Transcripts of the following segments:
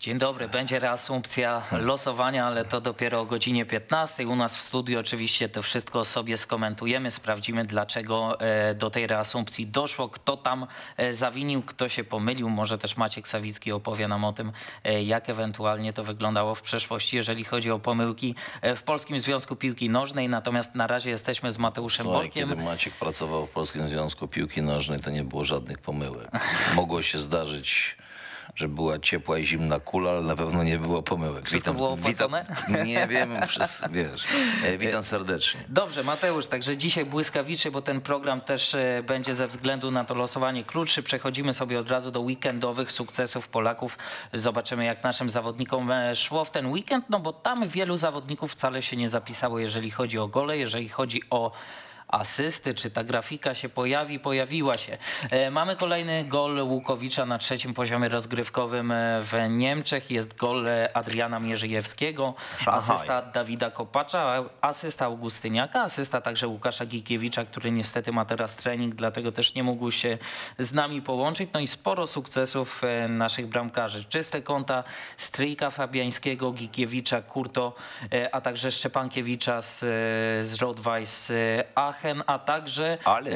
Dzień dobry, będzie reasumpcja losowania, ale to dopiero o godzinie 15. U nas w studiu oczywiście to wszystko sobie skomentujemy, sprawdzimy dlaczego do tej reasumpcji doszło, kto tam zawinił, kto się pomylił. Może też Maciek Sawicki opowie nam o tym, jak ewentualnie to wyglądało w przeszłości, jeżeli chodzi o pomyłki w Polskim Związku Piłki Nożnej. Natomiast na razie jesteśmy z Mateuszem Borkiem. Kiedy Maciek pracował w Polskim Związku Piłki Nożnej, to nie było żadnych pomyłek. Mogło się zdarzyć, że była ciepła i zimna kula, ale na pewno nie było pomyłek. Wszystko było opłacone? Nie wiem, wiesz. Witam serdecznie. Dobrze, Mateusz, także dzisiaj błyskawicznie, bo ten program też będzie ze względu na to losowanie krótszy. Przechodzimy sobie od razu do weekendowych sukcesów Polaków. Zobaczymy, jak naszym zawodnikom szło w ten weekend, no bo tam wielu zawodników wcale się nie zapisało, jeżeli chodzi o gole, jeżeli chodzi o asysty, czy ta grafika się pojawiła się. Mamy kolejny gol Łukowicza na trzecim poziomie rozgrywkowym w Niemczech. Jest gol Adriana Mierzyjewskiego, asysta Dawida Kopacza, asysta Augustyniaka, asysta także Łukasza Gikiewicza, który niestety ma teraz trening, dlatego też nie mógł się z nami połączyć. No i sporo sukcesów naszych bramkarzy. Czyste konta Stryjka Fabiańskiego, Gikiewicza, Kurto, a także Szczepankiewicza z Rot-Weiss Aachen, a także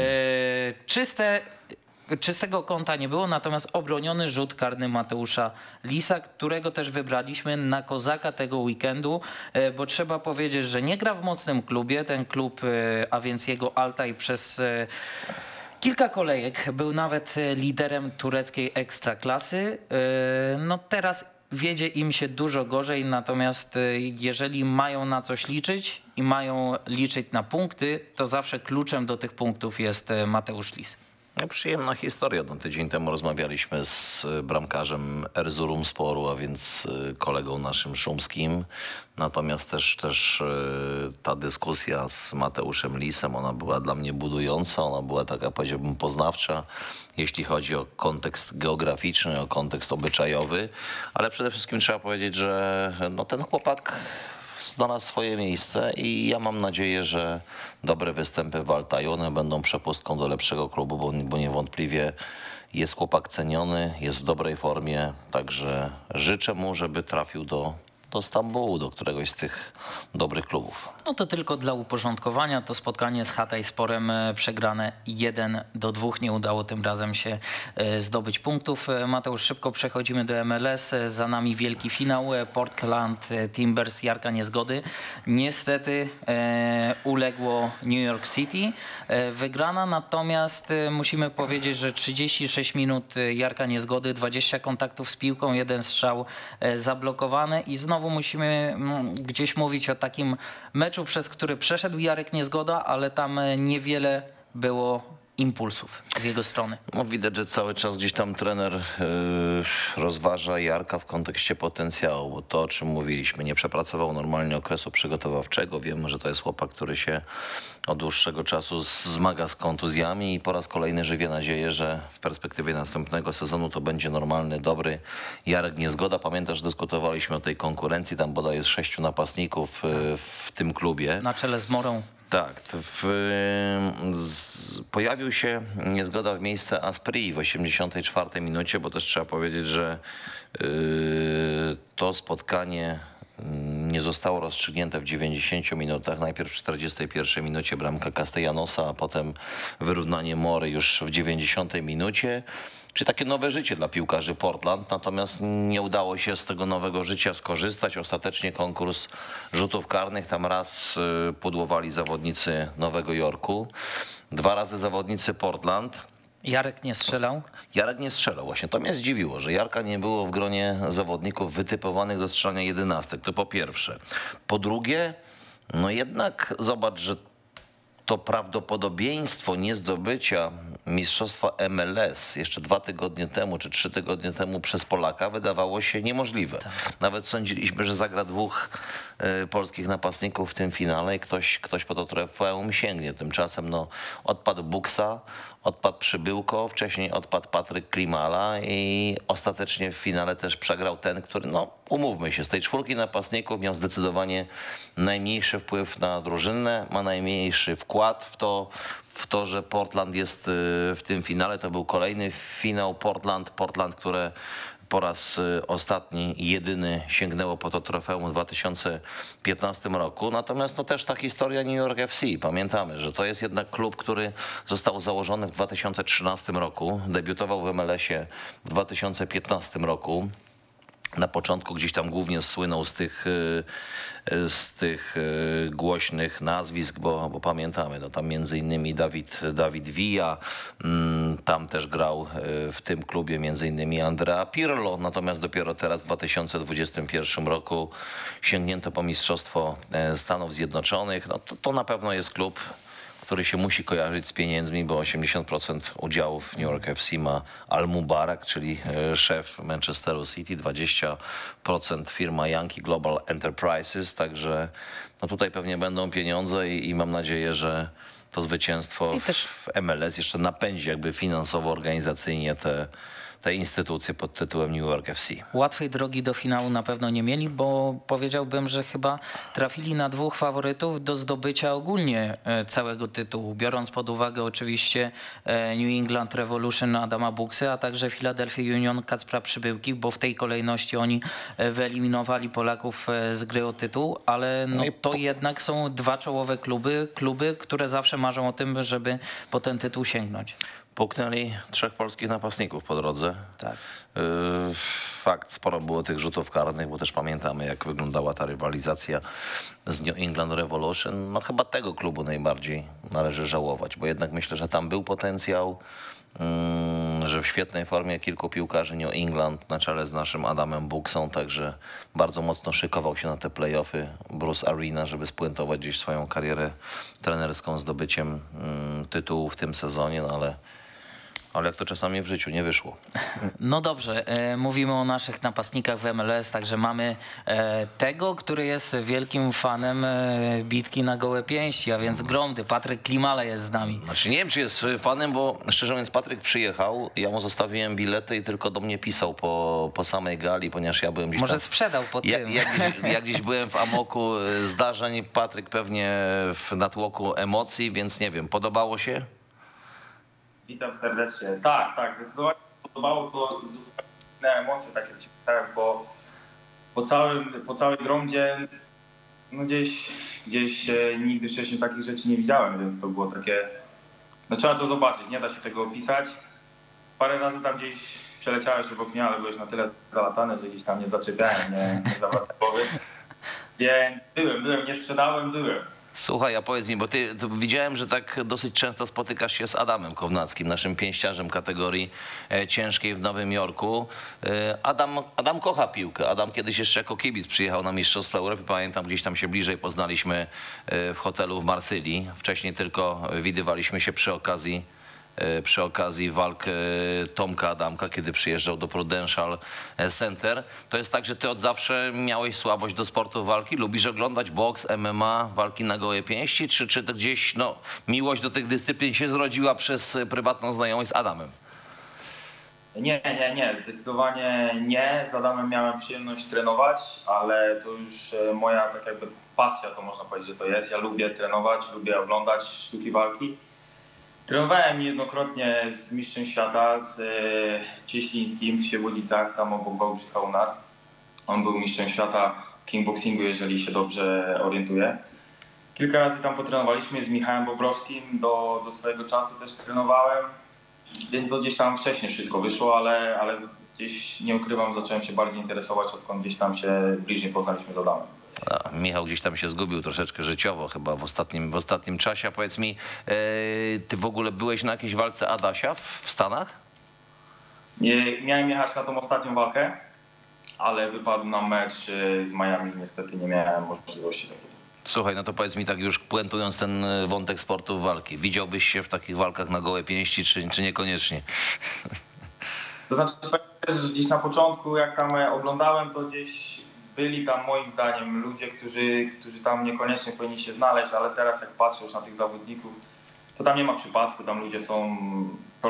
czystego kąta nie było, natomiast obroniony rzut karny Mateusza Lisa, którego też wybraliśmy na kozaka tego weekendu, bo trzeba powiedzieć, że nie gra w mocnym klubie. Ten klub, a więc jego Altay przez kilka kolejek był nawet liderem tureckiej ekstraklasy. No teraz wiedzie im się dużo gorzej, natomiast jeżeli mają na coś liczyć i mają liczyć na punkty, to zawsze kluczem do tych punktów jest Mateusz Lis. No, przyjemna historia. No, tydzień temu rozmawialiśmy z bramkarzem Erzurumsporu, a więc kolegą naszym szumskim. Natomiast też ta dyskusja z Mateuszem Lisem, ona była dla mnie budująca, ona była taka, powiedziałbym, poznawcza, jeśli chodzi o kontekst geograficzny, o kontekst obyczajowy, ale przede wszystkim trzeba powiedzieć, że no, ten chłopak znalazł swoje miejsce i ja mam nadzieję, że dobre występy w Altaju, one będą przepustką do lepszego klubu, bo niewątpliwie jest chłopak ceniony, jest w dobrej formie, także życzę mu, żeby trafił do Stambułu, do któregoś z tych dobrych klubów. No to tylko dla uporządkowania, to spotkanie z Hataysporem przegrane 1-2. Nie udało tym razem się zdobyć punktów. Mateusz, szybko przechodzimy do MLS. Za nami wielki finał. Portland Timbers, Jarka Niezgody. Niestety uległo New York City. Wygrana, natomiast musimy powiedzieć, że 36 minut Jarka Niezgody, 20 kontaktów z piłką, 1 strzał zablokowany i znowu musimy gdzieś mówić o takim meczu, przez który przeszedł Jarek Niezgoda, ale tam niewiele było impulsów z jego strony. No, widać, że cały czas gdzieś tam trener rozważa Jarka w kontekście potencjału, bo to, o czym mówiliśmy, nie przepracował normalnie okresu przygotowawczego. Wiemy, że to jest chłopak, który się od dłuższego czasu zmaga z kontuzjami i po raz kolejny żywię nadzieję, że w perspektywie następnego sezonu to będzie normalny, dobry Jarek Niezgoda. Pamiętasz, dyskutowaliśmy o tej konkurencji, tam bodaj jest 6 napastników w tym klubie. Na czele z Morą. Tak, pojawił się Niezgoda w miejsce Asprii w 84 minucie, bo też trzeba powiedzieć, że to spotkanie nie zostało rozstrzygnięte w 90 minutach. Najpierw w 41 minucie bramka Castellanosa, a potem wyrównanie Mory już w 90 minucie. Czy takie nowe życie dla piłkarzy Portland, natomiast nie udało się z tego nowego życia skorzystać. Ostatecznie konkurs rzutów karnych, tam raz pudłowali zawodnicy Nowego Jorku, 2 razy zawodnicy Portland. Jarek nie strzelał? Jarek nie strzelał. Właśnie to mnie zdziwiło, że Jarka nie było w gronie zawodników wytypowanych do strzelania 11. To po pierwsze. Po drugie, no jednak zobacz, że to prawdopodobieństwo niezdobycia mistrzostwa MLS jeszcze 2 tygodnie temu czy 3 tygodnie temu przez Polaka wydawało się niemożliwe. Tak. Nawet sądziliśmy, że zagra 2 polskich napastników w tym finale i ktoś po to trofeum sięgnie. Tymczasem no, odpadł Buksa, odpadł Przybyłko, wcześniej odpadł Patryk Klimala i ostatecznie w finale też przegrał ten, który, no umówmy się, z tej 4 napastników miał zdecydowanie najmniejszy wpływ na drużynę, ma najmniejszy wkład w to, że Portland jest w tym finale. To był kolejny finał Portland, które po raz ostatni, jedyny sięgnęło po to trofeum w 2015 roku. Natomiast no też ta historia New York FC, pamiętamy, że to jest jednak klub, który został założony w 2013 roku, debiutował w MLS-ie w 2015 roku. Na początku gdzieś tam głównie słynął z tych głośnych nazwisk, bo pamiętamy, no tam między innymi Dawid Villa, tam też grał w tym klubie między innymi Andrea Pirlo, natomiast dopiero teraz w 2021 roku sięgnięto po Mistrzostwo Stanów Zjednoczonych. No to na pewno jest klub, który się musi kojarzyć z pieniędzmi, bo 80% udziałów w New York FC ma Al Mubarak, czyli szef Manchesteru City, 20% firma Yankee Global Enterprises, także no tutaj pewnie będą pieniądze i mam nadzieję, że to zwycięstwo w MLS jeszcze napędzi jakby finansowo, organizacyjnie te instytucje pod tytułem New York FC. Łatwej drogi do finału na pewno nie mieli, bo powiedziałbym, że chyba trafili na dwóch faworytów do zdobycia ogólnie całego tytułu, biorąc pod uwagę oczywiście New England Revolution Adama Buksy, a także Philadelphia Union Kacpra Przybyłki, bo w tej kolejności oni wyeliminowali Polaków z gry o tytuł, ale no to jednak są dwa czołowe kluby, które zawsze marzą o tym, żeby po ten tytuł sięgnąć. Puknęli 3 polskich napastników po drodze. Tak. Fakt, sporo było tych rzutów karnych, bo też pamiętamy, jak wyglądała ta rywalizacja z New England Revolution. No chyba tego klubu najbardziej należy żałować, bo jednak myślę, że tam był potencjał, że w świetnej formie kilku piłkarzy New England na czele z naszym Adamem Buksą, także bardzo mocno szykował się na te play-offy Bruce Arena, żeby spuentować gdzieś swoją karierę trenerską zdobyciem tytułu w tym sezonie, no ale jak to czasami w życiu nie wyszło. No dobrze, mówimy o naszych napastnikach w MLS, także mamy tego, który jest wielkim fanem bitki na gołe pięści, a więc Gromdy. Patryk Klimala jest z nami. Znaczy nie wiem, czy jest fanem, bo szczerze mówiąc Patryk przyjechał, ja mu zostawiłem bilety i tylko do mnie pisał po samej gali, ponieważ ja byłem gdzieś Może tam, sprzedał po tym. jak gdzieś byłem w amoku zdarzeń, Patryk pewnie w natłoku emocji, więc nie wiem, podobało się? Witam serdecznie. Tak, zdecydowanie podobało to zupełnie emocje, tak jak ci pisałem, bo po całej Gromdzie no gdzieś nigdy wcześniej takich rzeczy nie widziałem, więc to było takie, no trzeba to zobaczyć, nie da się tego opisać. Parę razy tam gdzieś przeleciałeś obok mnie, ale byłeś na tyle zalatany, że gdzieś tam nie zaczepiałem, nie zawracałem głowy. Więc byłem, nie sprzedałem, byłem. Słuchaj, a powiedz mi, bo ty widziałem, że tak dosyć często spotykasz się z Adamem Kownackim, naszym pięściarzem kategorii ciężkiej w Nowym Jorku. Adam kocha piłkę. Adam kiedyś jeszcze jako kibic przyjechał na Mistrzostwa Europy. Pamiętam, gdzieś tam się bliżej poznaliśmy w hotelu w Marsylii. Wcześniej tylko widywaliśmy się przy okazji walk Tomka Adamka, kiedy przyjeżdżał do Prudential Center. To jest tak, że ty od zawsze miałeś słabość do sportu walki? Lubisz oglądać boks, MMA, walki na gołe pięści? Czy to gdzieś miłość do tych dyscyplin się zrodziła przez prywatną znajomość z Adamem? Nie, zdecydowanie nie. Z Adamem miałem przyjemność trenować, ale to już moja tak jakby pasja, to można powiedzieć, że to jest. Ja lubię trenować, lubię oglądać sztuki walki. Trenowałem niejednokrotnie z mistrzem świata, z Cieślińskim w Świebodzicach, tam obok Wałbrzycha u nas. On był mistrzem świata kickboxingu, jeżeli się dobrze orientuję. Kilka razy tam potrenowaliśmy z Michałem Bobrowskim, do swojego czasu też trenowałem, więc to gdzieś tam wcześniej wszystko wyszło, ale gdzieś nie ukrywam, zacząłem się bardziej interesować, odkąd gdzieś tam się bliżej poznaliśmy z Adamem. Michał gdzieś tam się zgubił troszeczkę życiowo chyba w ostatnim czasie. A powiedz mi, ty w ogóle byłeś na jakiejś walce Adasia w Stanach? Miałem jechać na tą ostatnią walkę, ale wypadł nam mecz z Miami, niestety nie miałem możliwości takiej. Słuchaj, no to powiedz mi tak już puentując ten wątek sportów walki. Widziałbyś się w takich walkach na gołe pięści, czy niekoniecznie? To znaczy, że gdzieś na początku, jak tam oglądałem, to gdzieś byli tam moim zdaniem ludzie, którzy tam niekoniecznie powinni się znaleźć, ale teraz jak patrzę już na tych zawodników, to tam nie ma przypadku, tam ludzie są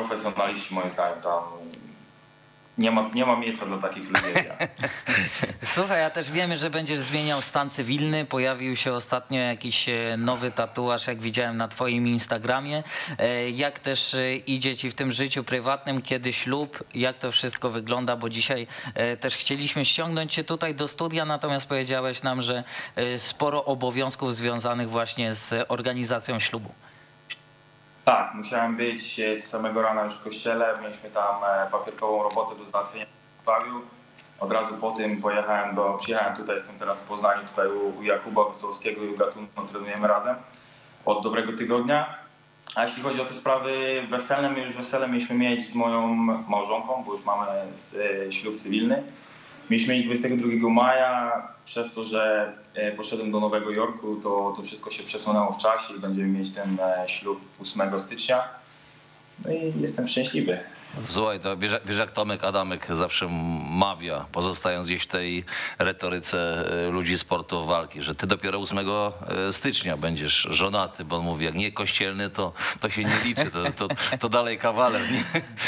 profesjonaliści moim zdaniem, tam nie ma miejsca dla takich ludzi jak ja. Słuchaj, ja też wiemy, że będziesz zmieniał stan cywilny. Pojawił się ostatnio jakiś nowy tatuaż, jak widziałem na twoim Instagramie. Jak też idzie ci w tym życiu prywatnym, kiedy ślub, jak to wszystko wygląda, bo dzisiaj też chcieliśmy ściągnąć cię tutaj do studia, natomiast powiedziałeś nam, że sporo obowiązków związanych właśnie z organizacją ślubu. Tak, musiałem być z samego rana już w kościele. Mieliśmy tam papierkową robotę do załatwienia w Wrocławiu. Od razu po tym przyjechałem tutaj, jestem teraz w Poznaniu, tutaj u Jakuba Wesołowskiego i u Gatuno trenujemy razem od dobrego tygodnia. A jeśli chodzi o te sprawy weselne, my już wesele mieliśmy mieć z moją małżonką, bo już mamy ślub cywilny. Mieliśmy mieć 22 maja, przez to, że poszedłem do Nowego Jorku, to wszystko się przesunęło w czasie i będziemy mieć ten ślub 8 stycznia. No i jestem szczęśliwy. Słuchaj, to wiesz jak Tomek Adamek zawsze mawia, pozostając gdzieś w tej retoryce ludzi sportu walki, że ty dopiero 8 stycznia będziesz żonaty, bo on mówi, jak nie kościelny, to się nie liczy, to dalej kawaler. Nie?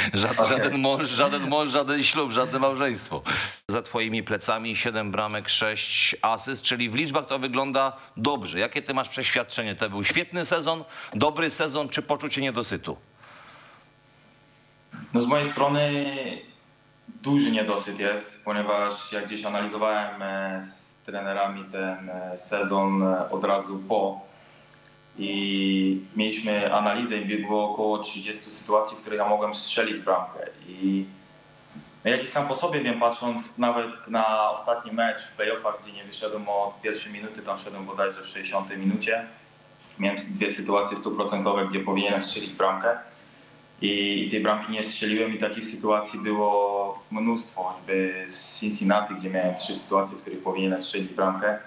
Żaden mąż, żaden ślub, żadne małżeństwo. Za twoimi plecami 7 bramek, 6 asyst, czyli w liczbach to wygląda dobrze. Jakie ty masz przeświadczenie? To był świetny sezon, dobry sezon, czy poczucie niedosytu? No z mojej strony duży niedosyt jest, ponieważ jak gdzieś analizowałem z trenerami ten sezon od razu po i mieliśmy analizę i było około 30 sytuacji, w których ja mogłem strzelić bramkę. I jak i sam po sobie wiem, patrząc nawet na ostatni mecz w playoffach, gdzie nie wyszedłem od pierwszej minuty, tam szedłem bodajże w 60 minucie. Miałem 2 sytuacje 100%, gdzie powinienem strzelić bramkę. I tej bramki nie strzeliłem i takich sytuacji było mnóstwo. Choćby z Cincinnati, gdzie miałem 3 sytuacje, w których powinienem strzelić bramkę,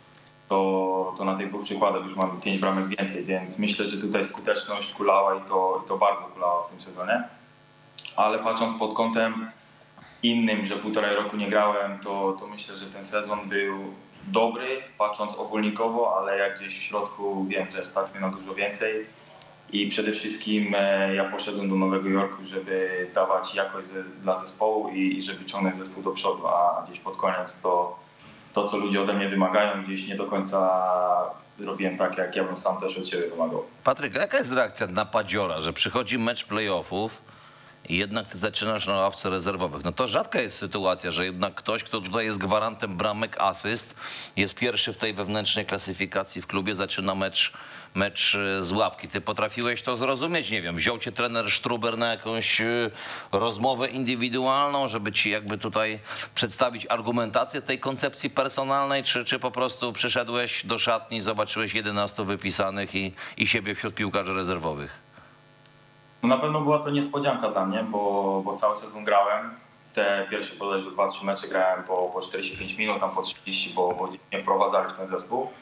to na tych 2 przykładach już mam 5 bramek więcej, więc myślę, że tutaj skuteczność kulała i to bardzo kulała w tym sezonie. Ale patrząc pod kątem innym, że 1,5 roku nie grałem, to myślę, że ten sezon był dobry, patrząc ogólnikowo, ale jak gdzieś w środku wiem, że stać mnie na dużo więcej. I przede wszystkim ja poszedłem do Nowego Jorku, żeby dawać jakość dla zespołu i żeby ciągnąć zespół do przodu, a gdzieś pod koniec to, co ludzie ode mnie wymagają, gdzieś nie do końca robiłem tak, jak ja bym sam też od siebie wymagał. Patryk, jaka jest reakcja napadziora, że przychodzi mecz playoffów i jednak ty zaczynasz na ławce rezerwowych? No to rzadka jest sytuacja, że jednak ktoś, kto tutaj jest gwarantem bramek, asyst, jest pierwszy w tej wewnętrznej klasyfikacji w klubie, zaczyna mecz z ławki. Ty potrafiłeś to zrozumieć? Nie wiem, wziął cię trener Struber na jakąś rozmowę indywidualną, żeby ci jakby tutaj przedstawić argumentację tej koncepcji personalnej, czy po prostu przyszedłeś do szatni, zobaczyłeś 11 wypisanych i siebie wśród piłkarzy rezerwowych? No na pewno była to niespodzianka dla mnie, bo cały sezon grałem. Te pierwsze bodajże 2-3 mecze grałem po 45 minut, tam po 30, bo nie wprowadzali w ten zespół.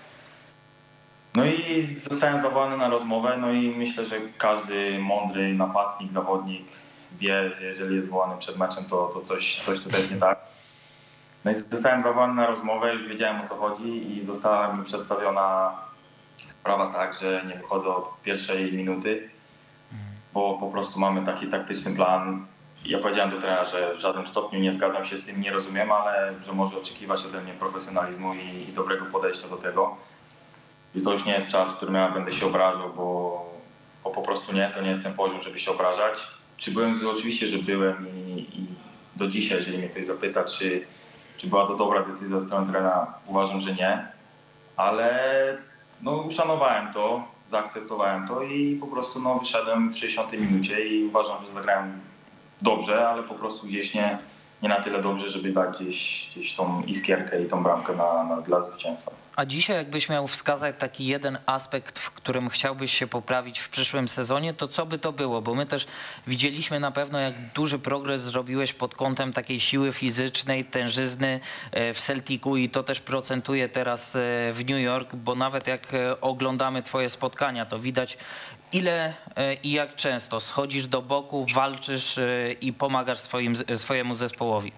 No i zostałem zawołany na rozmowę, no i myślę, że każdy mądry napastnik, zawodnik wie, że jeżeli jest wołany przed meczem, to coś tutaj jest nie tak. No i zostałem zawołany na rozmowę, już wiedziałem, o co chodzi i została mi przedstawiona sprawa tak, że nie wychodzę od pierwszej minuty, bo po prostu mamy taki taktyczny plan. Ja powiedziałem do trenera, że w żadnym stopniu nie zgadzam się z tym, nie rozumiem, ale że może oczekiwać ode mnie profesjonalizmu i dobrego podejścia do tego. I to już nie jest czas, w którym ja będę się obrażał, bo po prostu to nie jest ten poziom, żeby się obrażać. Czy byłem zły? Oczywiście, że byłem i do dzisiaj, jeżeli mnie ktoś zapyta, czy była to dobra decyzja ze strony trenera, uważam, że nie. Ale uszanowałem to, zaakceptowałem to i po prostu wyszedłem w 60 minucie i uważam, że zagrałem dobrze, ale po prostu gdzieś nie na tyle dobrze, żeby dać gdzieś tą iskierkę i tą bramkę dla zwycięstwa. A dzisiaj jakbyś miał wskazać taki jeden aspekt, w którym chciałbyś się poprawić w przyszłym sezonie, to co by to było? Bo my też widzieliśmy na pewno, jak duży progres zrobiłeś pod kątem takiej siły fizycznej, tężyzny w Celticu i to też procentuje teraz w New York, bo nawet jak oglądamy twoje spotkania, to widać ile i jak często schodzisz do boku, walczysz i pomagasz swojemu zespołowi.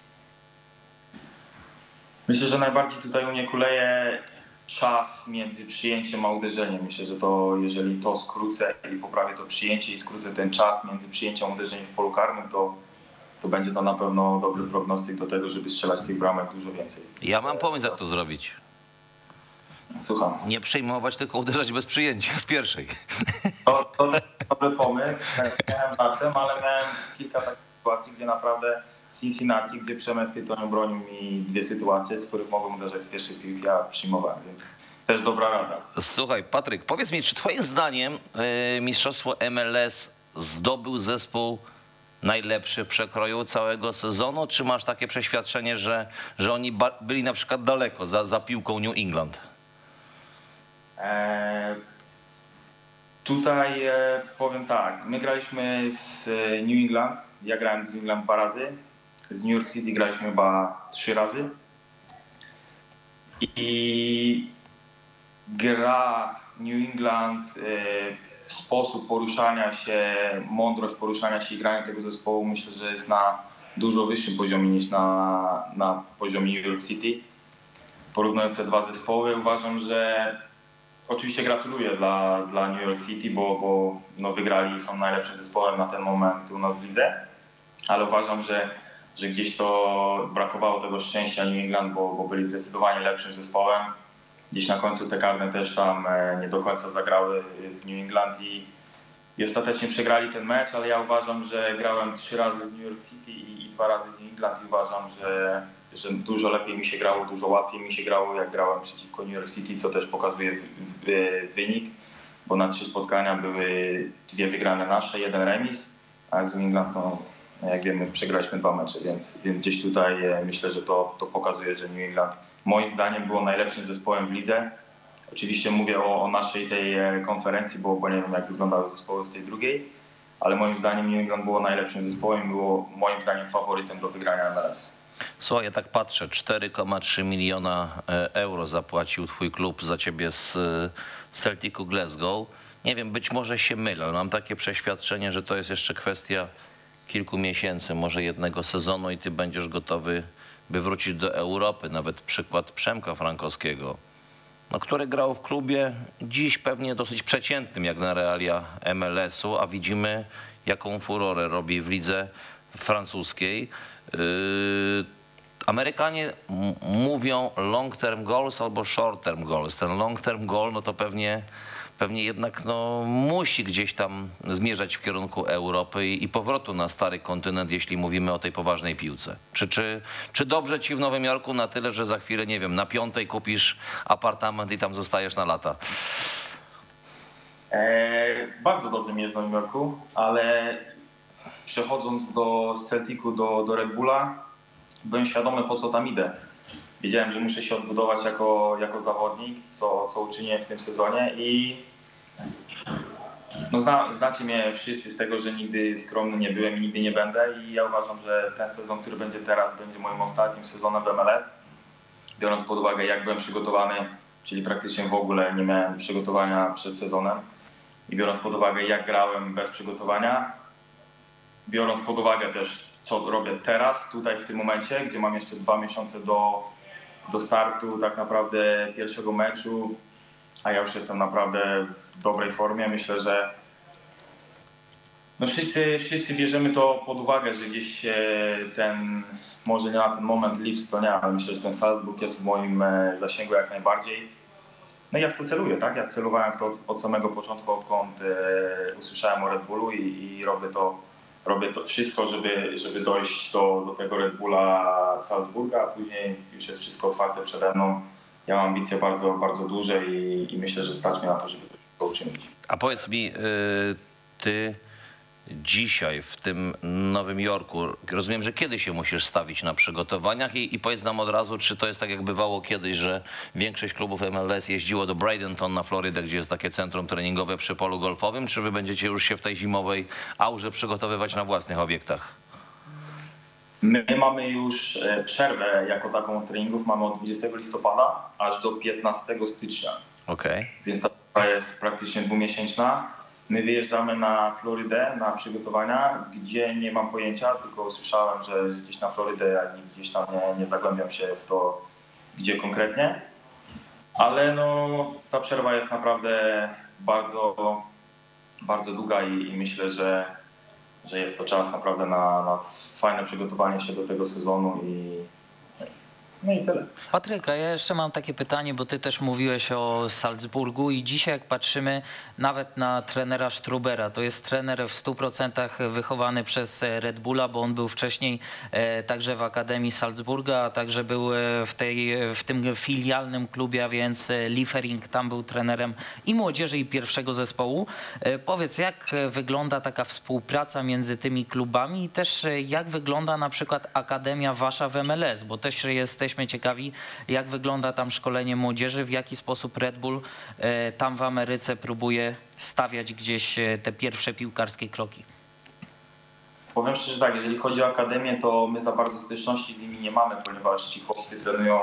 Myślę, że najbardziej tutaj u mnie kuleje czas między przyjęciem a uderzeniem. Myślę, że to jeżeli to skrócę i poprawię to przyjęcie i skrócę ten czas między przyjęciem a uderzeniem w polu karnym, to będzie to na pewno dobry prognostyk do tego, żeby strzelać tych bramek dużo więcej. Ja mam pomysł, jak to zrobić. Słucham. Nie przejmować, tylko uderzać bez przyjęcia z pierwszej. To jest dobry pomysł. Miałem żartem, ale miałem kilka takich sytuacji, gdzie naprawdę Cincinnati, gdzie Przemek Pytoń bronił mi 2 sytuacje, w których mogłem uderzać z pierwszej piłki, a przyjmowałem, więc też dobra rada. Słuchaj, Patryk, powiedz mi, czy twoim zdaniem mistrzostwo MLS zdobył zespół najlepszy w przekroju całego sezonu, czy masz takie przeświadczenie, że oni byli na przykład daleko za piłką New England? Tutaj powiem tak, my graliśmy z New England, ja grałem z New England 2 razy, z New York City graliśmy chyba 3 razy i gra New England, sposób poruszania się, mądrość poruszania się i grania tego zespołu myślę, że jest na dużo wyższym poziomie niż na poziomie New York City. Porównując te 2 zespoły uważam, że oczywiście gratuluję dla New York City, bo no wygrali, są najlepszym zespołem na ten moment u nas w lidze, ale uważam, że gdzieś to brakowało tego szczęścia New England, bo byli zdecydowanie lepszym zespołem. Gdzieś na końcu te karne też tam nie do końca zagrały w New England i ostatecznie przegrali ten mecz, ale ja uważam, że grałem 3 razy z New York City i 2 razy z New England i uważam, że dużo lepiej mi się grało, dużo łatwiej mi się grało, jak grałem przeciwko New York City, co też pokazuje wynik, bo na 3 spotkania były 2 wygrane nasze, 1 remis, a z New England, no, jak wiemy, przegraliśmy 2 mecze, więc gdzieś tutaj myślę, że to pokazuje, że New England moim zdaniem było najlepszym zespołem w lidze. Oczywiście mówię o naszej tej konferencji, bo nie wiem, jak wyglądały zespoły z tej drugiej, ale moim zdaniem New England było najlepszym zespołem, było moim zdaniem faworytem do wygrania MLS. Słuchaj, ja tak patrzę, 4,3 miliona euro zapłacił twój klub za ciebie z Celticu Glasgow. Nie wiem, być może się mylę, ale mam takie przeświadczenie, że to jest jeszcze kwestia kilku miesięcy, może 1 sezonu i ty będziesz gotowy, by wrócić do Europy. Nawet przykład Przemka Frankowskiego, no, który grał w klubie dziś pewnie dosyć przeciętnym jak na realia MLS-u, a widzimy, jaką furorę robi w lidze francuskiej. Amerykanie mówią long term goals albo short term goals. Ten long term goal, no to pewnie jednak no, musi gdzieś tam zmierzać w kierunku Europy i powrotu na stary kontynent, jeśli mówimy o tej poważnej piłce. Czy dobrze ci w Nowym Jorku na tyle, że za chwilę, nie wiem, na 5. kupisz apartament i tam zostajesz na lata? Bardzo dobrze mi jest w Nowym Jorku, ale przechodząc z Celticu do Red Bulla, byłem świadomy, po co tam idę. Wiedziałem, że muszę się odbudować jako zawodnik, co uczyniłem w tym sezonie i no znacie mnie wszyscy z tego, że nigdy skromny nie byłem i nigdy nie będę i ja uważam, że ten sezon, który będzie teraz, będzie moim ostatnim sezonem w MLS. Biorąc pod uwagę, jak byłem przygotowany, czyli praktycznie w ogóle nie miałem przygotowania przed sezonem i biorąc pod uwagę, jak grałem bez przygotowania, biorąc pod uwagę też, co robię teraz, tutaj w tym momencie, gdzie mam jeszcze 2 miesiące do startu tak naprawdę pierwszego meczu, a ja już jestem naprawdę w dobrej formie. Myślę, że no wszyscy bierzemy to pod uwagę, że gdzieś ten, może nie na ten moment Leafs to nie, ale myślę, że ten Salzburg jest w moim zasięgu jak najbardziej. No i ja w to celuję, tak? Ja celowałem w to od samego początku, odkąd usłyszałem o Red Bullu i robię to wszystko, żeby dojść do tego Red Bulla Salzburga, a później już jest wszystko otwarte przede mną. Ja mam ambicje bardzo, bardzo duże i myślę, że stać mnie na to, żeby to uczynić. A powiedz mi, ty dzisiaj w tym Nowym Jorku, rozumiem, że kiedy się musisz stawić na przygotowaniach i powiedz nam od razu, czy to jest tak jak bywało kiedyś, że większość klubów MLS jeździło do Bradenton na Florydę, gdzie jest takie centrum treningowe przy polu golfowym, czy wy będziecie już się w tej zimowej aurze przygotowywać na własnych obiektach? My mamy już przerwę jako taką treningów, mamy od 20 listopada aż do 15 stycznia. Okay. Więc ta przerwa jest praktycznie 2-miesięczna. My wyjeżdżamy na Florydę na przygotowania, gdzie nie mam pojęcia, tylko słyszałem, że gdzieś na Florydę, ja nic gdzieś tam nie zagłębiam się w to, gdzie konkretnie. Ale no, ta przerwa jest naprawdę bardzo, bardzo długa i myślę, że że jest to czas naprawdę na fajne przygotowanie się do tego sezonu no i tyle. Patryk, a ja jeszcze mam takie pytanie, bo ty też mówiłeś o Salzburgu i dzisiaj jak patrzymy nawet na trenera Strubera, to jest trener w 100% wychowany przez Red Bulla, bo on był wcześniej także w Akademii Salzburga, a także był w tym filialnym klubie, a więc Liefering, tam był trenerem i młodzieży i pierwszego zespołu. Powiedz, jak wygląda taka współpraca między tymi klubami i też jak wygląda na przykład Akademia wasza w MLS, bo też jesteśmy ciekawi, jak wygląda tam szkolenie młodzieży, w jaki sposób Red Bull tam w Ameryce próbuje stawiać gdzieś te pierwsze piłkarskie kroki. Powiem szczerze tak, jeżeli chodzi o Akademię, to my za bardzo styczności z nimi nie mamy, ponieważ ci chłopcy trenują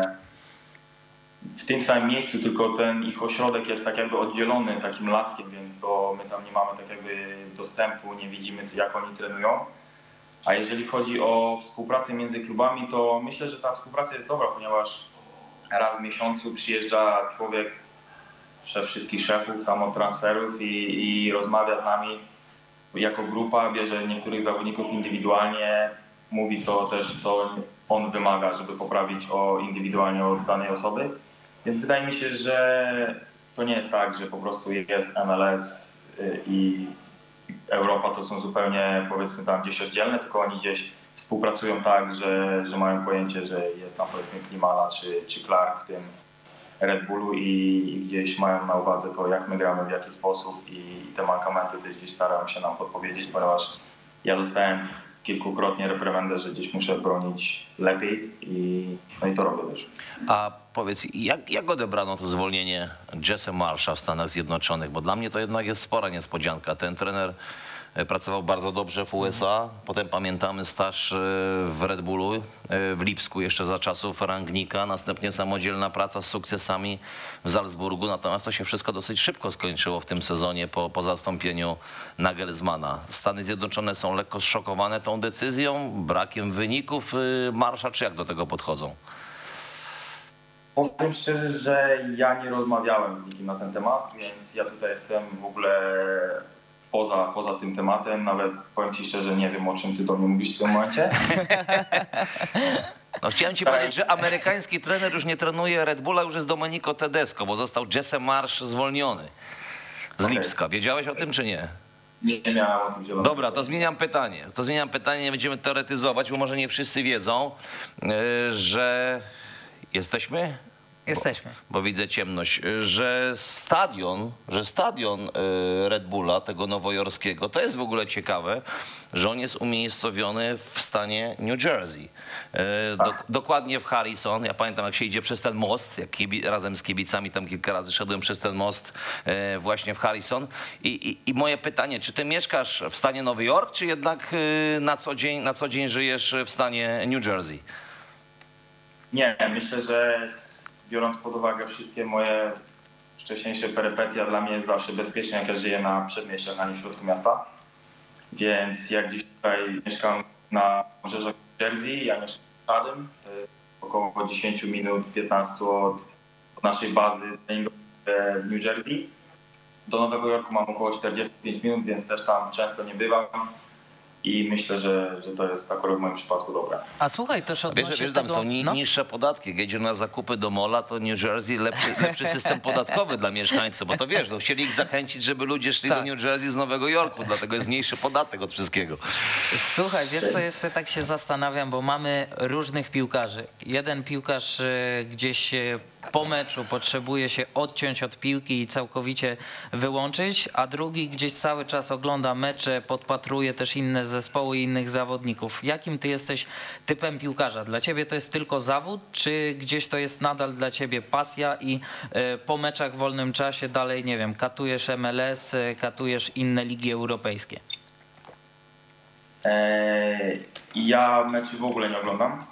w tym samym miejscu, tylko ten ich ośrodek jest tak jakby oddzielony takim laskiem, więc to my tam nie mamy tak jakby dostępu, nie widzimy jak oni trenują. A jeżeli chodzi o współpracę między klubami, to myślę, że ta współpraca jest dobra, ponieważ raz w miesiącu przyjeżdża człowiek, szef wszystkich szefów tam od transferów i rozmawia z nami jako grupa, bierze niektórych zawodników indywidualnie, mówi co on wymaga, żeby poprawić indywidualnie od danej osoby. Więc wydaje mi się, że to nie jest tak, że po prostu jest MLS i Europa to są zupełnie, powiedzmy, tam gdzieś oddzielne, tylko oni gdzieś współpracują tak, że mają pojęcie, że jest tam, powiedzmy, Klimala czy Clark w tym Red Bullu i gdzieś mają na uwadze to, jak my gramy, w jaki sposób i te mankamenty też gdzieś starają się nam podpowiedzieć, ponieważ ja dostałem kilkukrotnie reprymendę, że gdzieś muszę bronić lepiej no i to robię też. A powiedz, jak odebrano to zwolnienie Jesse Marsha w Stanach Zjednoczonych? Bo dla mnie to jednak jest spora niespodzianka. Ten trener pracował bardzo dobrze w USA, potem pamiętamy staż w Red Bullu, w Lipsku jeszcze za czasów Rangnicka, następnie samodzielna praca z sukcesami w Salzburgu, natomiast to się wszystko dosyć szybko skończyło w tym sezonie po zastąpieniu Nagelsmana. Stany Zjednoczone są lekko zszokowane tą decyzją, brakiem wyników Marsha, czy jak do tego podchodzą? Powiem szczerze, że ja nie rozmawiałem z nikim na ten temat, więc ja tutaj jestem w ogóle poza tym tematem. Nawet powiem ci szczerze, nie wiem, o czym ty do mnie mówisz w tym momencie. No, chciałem ci powiedzieć, że amerykański trener już nie trenuje Red Bulla, już jest Domenico Tedesco, bo został Jesse Marsh zwolniony z Lipska. Wiedziałeś o tym, czy nie? Nie miałem o tym zielonego. Dobra, to zmieniam pytanie. Nie będziemy teoretyzować, bo może nie wszyscy wiedzą, że jesteśmy? Jesteśmy. Bo widzę ciemność, że stadion Red Bulla, tego nowojorskiego, to jest w ogóle ciekawe, że on jest umiejscowiony w stanie New Jersey. Dokładnie w Harrison. Ja pamiętam, jak się idzie przez ten most, jak razem z kibicami tam kilka razy szedłem przez ten most właśnie w Harrison. I moje pytanie, czy ty mieszkasz w stanie Nowy Jork, czy jednak na co dzień żyjesz w stanie New Jersey? Nie, myślę, że biorąc pod uwagę wszystkie moje wcześniejsze perypetia, dla mnie jest zawsze bezpiecznie, jak ja żyję na przedmieściach, a nie w środku miasta. Więc jak gdzieś tutaj mieszkam na obrzeżach Jersey, ja mieszkam w Chatham, to jest około 10 minut, 15 od naszej bazy w New Jersey. Do Nowego Jorku mam około 45 minut, więc też tam często nie bywam. I myślę, że to jest akurat w moim przypadku dobre. A słuchaj, też odnośnie Wiesz, tam tego... są niższe podatki. Jak jedziesz na zakupy do mola, to New Jersey lepszy system podatkowy dla mieszkańców, bo to wiesz, chcieli ich zachęcić, żeby ludzie szli do New Jersey z Nowego Jorku, dlatego jest mniejszy podatek od wszystkiego. Słuchaj, wiesz co, jeszcze tak się zastanawiam, bo mamy różnych piłkarzy. Jeden piłkarz gdzieś po meczu potrzebuje się odciąć od piłki i całkowicie wyłączyć, a drugi gdzieś cały czas ogląda mecze, podpatruje też inne zespoły i innych zawodników. Jakim ty jesteś typem piłkarza? Dla ciebie to jest tylko zawód, czy gdzieś to jest nadal dla ciebie pasja i po meczach w wolnym czasie dalej, nie wiem, katujesz MLS, katujesz inne ligi europejskie? Ja meczy w ogóle nie oglądam.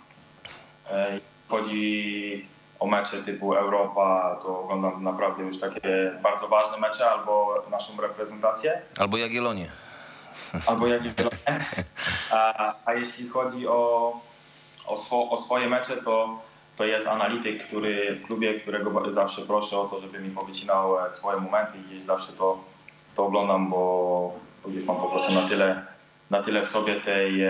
Chodzi o mecze typu Europa, to oglądam naprawdę już takie bardzo ważne mecze, albo naszą reprezentację. Albo Jagiellonię. Albo Jagiellonię. A jeśli chodzi o swoje mecze, to jest analityk, który w klubie, którego zawsze proszę o to, żeby mi powycinał swoje momenty i gdzieś zawsze to oglądam, bo gdzieś mam po prostu na tyle na tyle w sobie tej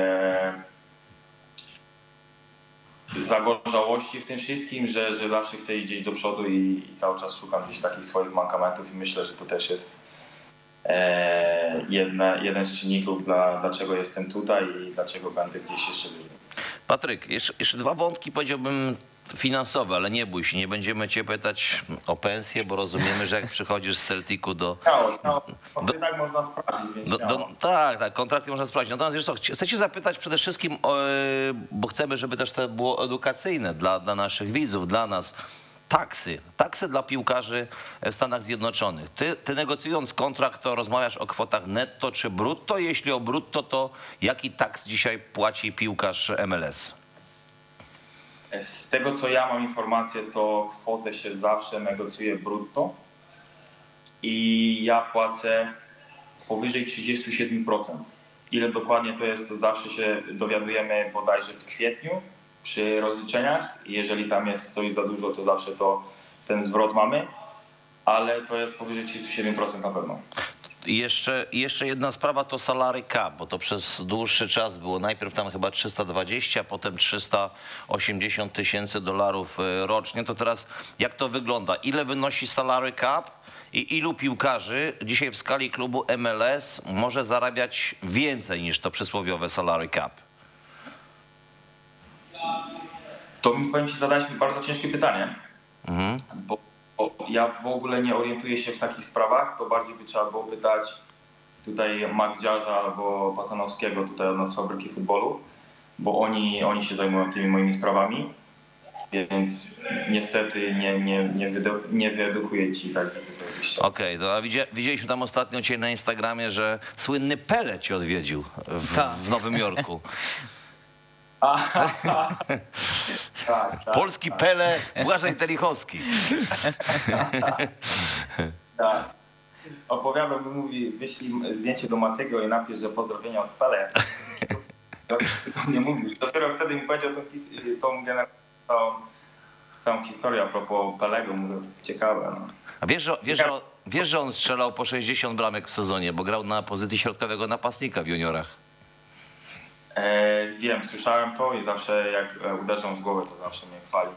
zagorzałości w tym wszystkim, że zawsze chcę iść gdzieś do przodu i cały czas szukam gdzieś takich swoich mankamentów i myślę, że to też jest jeden z czynników, dlaczego jestem tutaj i dlaczego będę gdzieś jeszcze wyżej. Patryk, jeszcze dwa wątki, powiedziałbym, finansowe, ale nie bój się, nie będziemy cię pytać o pensję, bo rozumiemy, że jak przychodzisz z Celticu Tak można sprawdzić, więc tak, kontrakty można sprawdzić. Natomiast wiesz co, chcę cię zapytać przede wszystkim, bo chcemy, żeby też to było edukacyjne dla naszych widzów, dla nas. Taksy dla piłkarzy w Stanach Zjednoczonych. Ty negocjując kontrakt, to rozmawiasz o kwotach netto czy brutto? Jeśli o brutto, to jaki taks dzisiaj płaci piłkarz MLS? Z tego, co ja mam informację, to kwotę się zawsze negocjuje brutto i ja płacę powyżej 37%. Ile dokładnie to jest, to zawsze się dowiadujemy bodajże w kwietniu przy rozliczeniach. Jeżeli tam jest coś za dużo, to zawsze ten zwrot mamy, ale to jest powyżej 37% na pewno. Jeszcze jedna sprawa to salary cap, bo to przez dłuższy czas było najpierw tam chyba 320, potem 380 tysięcy dolarów rocznie. To teraz jak to wygląda? Ile wynosi salary cap i ilu piłkarzy dzisiaj w skali klubu MLS może zarabiać więcej niż to przysłowiowe salary cap? To powiem ci, zadałeś mi bardzo ciężkie pytanie, bo ja w ogóle nie orientuję się w takich sprawach, to bardziej by trzeba było pytać tutaj Magdziarza albo Pacanowskiego tutaj od nas z fabryki futbolu, bo oni się zajmują tymi moimi sprawami, więc niestety nie wyedukuję ci tak widzów. Okej, to a widzieliśmy tam ostatnio cię na Instagramie, że słynny Pele cię odwiedził w Nowym Jorku. Tak. Polski Pele, Błażej Telichowski. Tak. Opowiadam, mówi, wyślij zdjęcie do Matego i napisz, że pozdrowienia od Pele. Nie mówisz. Dopiero wtedy mi powiedział tą całą historię a propos Pelego. Mówię, ciekawe. No. A wiesz, że on strzelał po 60 bramek w sezonie, bo grał na pozycji środkowego napastnika w juniorach. Wiem, słyszałem to i zawsze jak uderzą z głowy, to zawsze mnie chwali.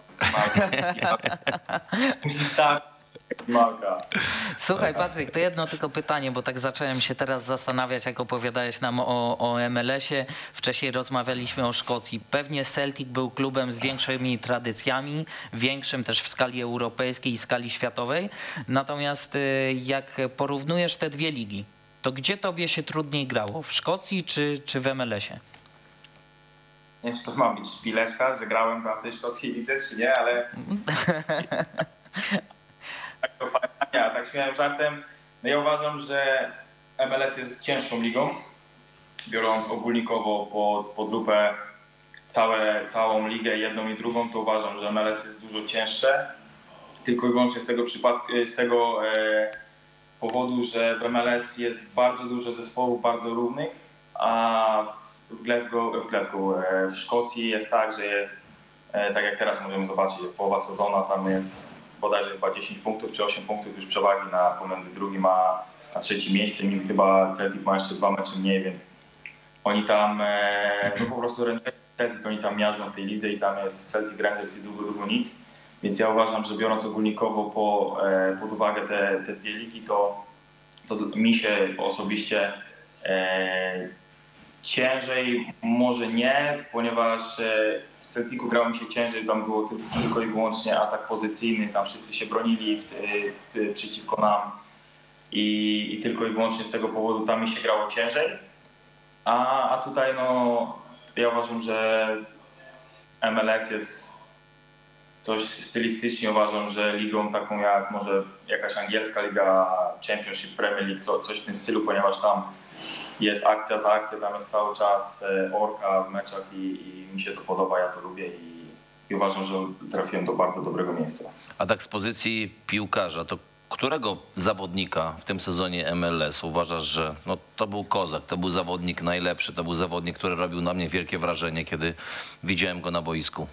Tak, Marka. Słuchaj Patryk, to jedno tylko pytanie, bo tak zacząłem się teraz zastanawiać, jak opowiadałeś nam o MLS-ie. Wcześniej rozmawialiśmy o Szkocji. Pewnie Celtic był klubem z większymi tradycjami, większym też w skali europejskiej i skali światowej. Natomiast jak porównujesz te dwie ligi, to gdzie tobie się trudniej grało? W Szkocji czy w MLS-ie? Nie wiem, czy to ma być szpileczka, że grałem na tej szkockiej lidze, czy nie, ale... tak śmiałem żartem. No ja uważam, że MLS jest cięższą ligą, biorąc ogólnikowo pod lupę całą ligę, jedną i drugą, to uważam, że MLS jest dużo cięższe. Tylko i wyłącznie z tego powodu, że w MLS jest bardzo dużo zespołów bardzo równych, a w Szkocji jest tak, że jest, tak jak teraz możemy zobaczyć, jest połowa sezonu, tam jest bodajże chyba 10 punktów czy 8 punktów już przewagi pomiędzy drugim a trzecim miejscem. I chyba Celtic ma jeszcze 2 mecze mniej, więc oni tam po prostu Celtic, oni tam miażdżą w tej lidze i tam jest Celtic Rangers i długo nic. Więc ja uważam, że biorąc ogólnikowo pod uwagę te dwie ligi, to mi się osobiście ciężej może nie, ponieważ w Celticu grało mi się ciężej, tam było tylko i wyłącznie atak pozycyjny, tam wszyscy się bronili przeciwko nam i tylko i wyłącznie z tego powodu tam mi się grało ciężej. A tutaj no ja uważam, że MLS jest coś stylistycznie, uważam, że ligą taką jak może jakaś angielska liga, Championship, Premier League, coś w tym stylu, ponieważ tam jest akcja za akcją, tam jest cały czas orka w meczach i mi się to podoba, ja to lubię i uważam, że trafiłem do bardzo dobrego miejsca. A tak z pozycji piłkarza, to którego zawodnika w tym sezonie MLS uważasz, że no, to był kozak, to był zawodnik najlepszy, to był zawodnik, który robił na mnie wielkie wrażenie, kiedy widziałem go na boisku?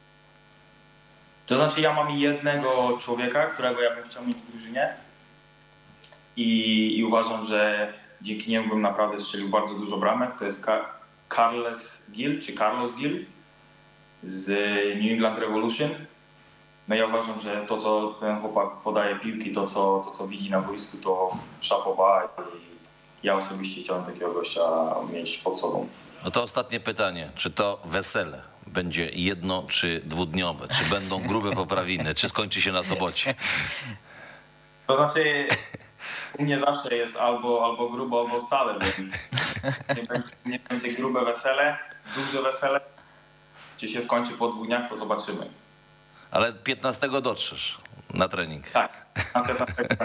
To znaczy ja mam jednego człowieka, którego ja bym chciał mieć w drużynie i uważam, że dzięki niemu bym naprawdę strzelił bardzo dużo bramek. To jest Carlos Gil z New England Revolution. No ja uważam, że to, co ten chłopak podaje piłki, to co widzi na boisku, to szapoba i ja osobiście chciałem takiego gościa mieć pod sobą. No to ostatnie pytanie. Czy to wesele będzie jedno- czy dwudniowe? Czy będą grube poprawiny? Czy skończy się na sobocie? To znaczy, u mnie zawsze jest albo grubo, albo wcale, więc nie będzie grube wesele, duże wesele. Czy się skończy po 2 dniach, to zobaczymy. Ale 15 dotrzesz na trening. Tak, na te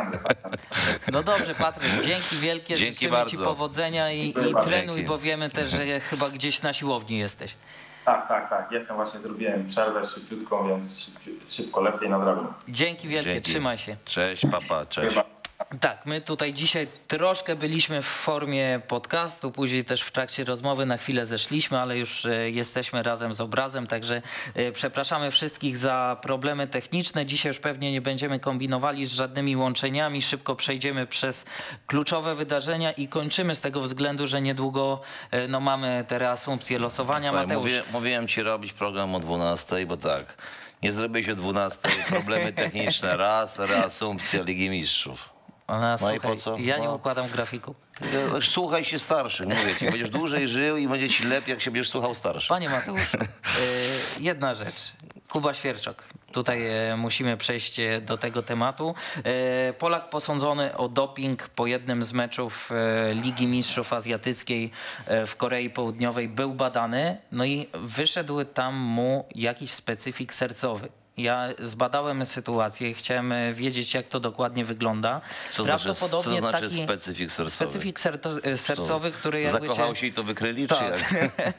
No dobrze, Patryk, dzięki wielkie, Dzięki życzymy bardzo. Ci powodzenia i bardzo. trenuj, Dzięki. bo wiemy też, że chyba gdzieś na siłowni jesteś. Tak. Jestem właśnie, zrobiłem przerwę szybciutką, więc szybko lecę i nadrabiam. Dzięki wielkie, Dzięki. trzymaj się. Cześć, papa, cześć. Chyba. Tak, my tutaj dzisiaj troszkę byliśmy w formie podcastu, później też w trakcie rozmowy na chwilę zeszliśmy, ale już jesteśmy razem z obrazem, także przepraszamy wszystkich za problemy techniczne. Dzisiaj już pewnie nie będziemy kombinowali z żadnymi łączeniami, szybko przejdziemy przez kluczowe wydarzenia i kończymy z tego względu, że niedługo no, mamy te reasumpcje losowania. Słuchaj, Mateusz, mówiłem ci robić program o 12, bo tak, nie zrobię się 12, problemy techniczne, reasumpcja Ligi Mistrzów. Ona, No i słuchaj, po co? ja nie No. układam grafiku. Słuchaj się starszych, mówię ci, będziesz dłużej żył i będzie ci lepiej, jak się będziesz słuchał starszych. Panie Mateuszu, jedna rzecz. Kuba Świerczok. Tutaj musimy przejść do tego tematu. Polak posądzony o doping po jednym z meczów Ligi Mistrzów Azjatyckiej w Korei Południowej był badany, no i wyszedł tam mu jakiś specyfik sercowy. Ja zbadałem sytuację, chciałem wiedzieć, jak to dokładnie wygląda. Co Prawdopodobnie znaczy taki specyfik sercowy? specyfik sercowy, który jakby Zakochał się i to wykryli, Tak. czy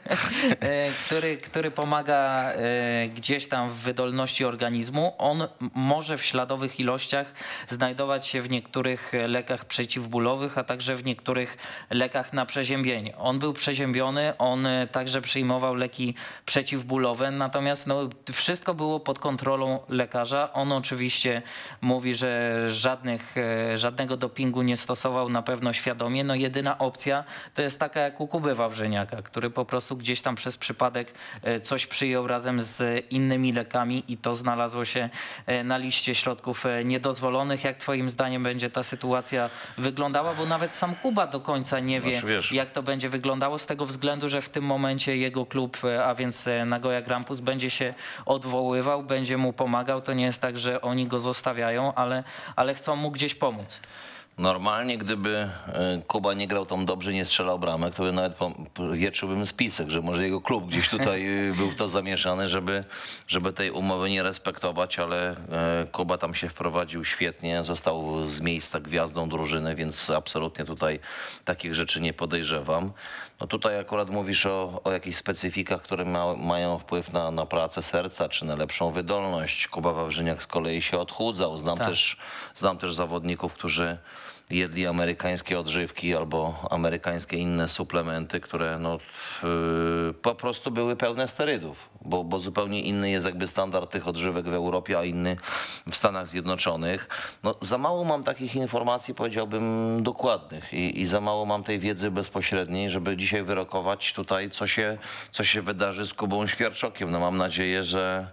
jak? który pomaga gdzieś tam w wydolności organizmu. On może w śladowych ilościach znajdować się w niektórych lekach przeciwbólowych, a także w niektórych lekach na przeziębienie. On był przeziębiony, on także przyjmował leki przeciwbólowe, natomiast no, wszystko było pod kontrolą lekarza. On oczywiście mówi, że żadnego dopingu nie stosował na pewno świadomie. No jedyna opcja to jest taka jak u Kuby Wawrzyniaka, który po prostu gdzieś tam przez przypadek coś przyjął razem z innymi lekami i to znalazło się na liście środków niedozwolonych. Jak twoim zdaniem będzie ta sytuacja wyglądała? Bo nawet sam Kuba do końca nie wie, Znaczy, wiesz, jak to będzie wyglądało z tego względu, że w tym momencie jego klub, a więc Nagoya Grampus, będzie się odwoływał, będzie mu pomagał. To nie jest tak, że oni go zostawiają, ale chcą mu gdzieś pomóc. Normalnie, gdyby Kuba nie grał tam dobrze, nie strzelał bramek, to by nawet wietrzyłbym spisek, że może jego klub gdzieś tutaj był w to zamieszany, żeby tej umowy nie respektować, ale Kuba tam się wprowadził świetnie, został z miejsca gwiazdą drużyny, więc absolutnie tutaj takich rzeczy nie podejrzewam. No tutaj akurat mówisz o jakichś specyfikach, które mają wpływ na pracę serca, czy na lepszą wydolność. Kuba Wawrzyniak z kolei się odchudzał. Znam też zawodników, którzy jedli amerykańskie odżywki albo amerykańskie inne suplementy, które no, po prostu były pełne sterydów, bo zupełnie inny jest jakby standard tych odżywek w Europie, a inny w Stanach Zjednoczonych. No, za mało mam takich informacji, powiedziałbym, dokładnych i za mało mam tej wiedzy bezpośredniej, żeby dzisiaj wyrokować tutaj, co się wydarzy z Kubą Świerczokiem. No, mam nadzieję, że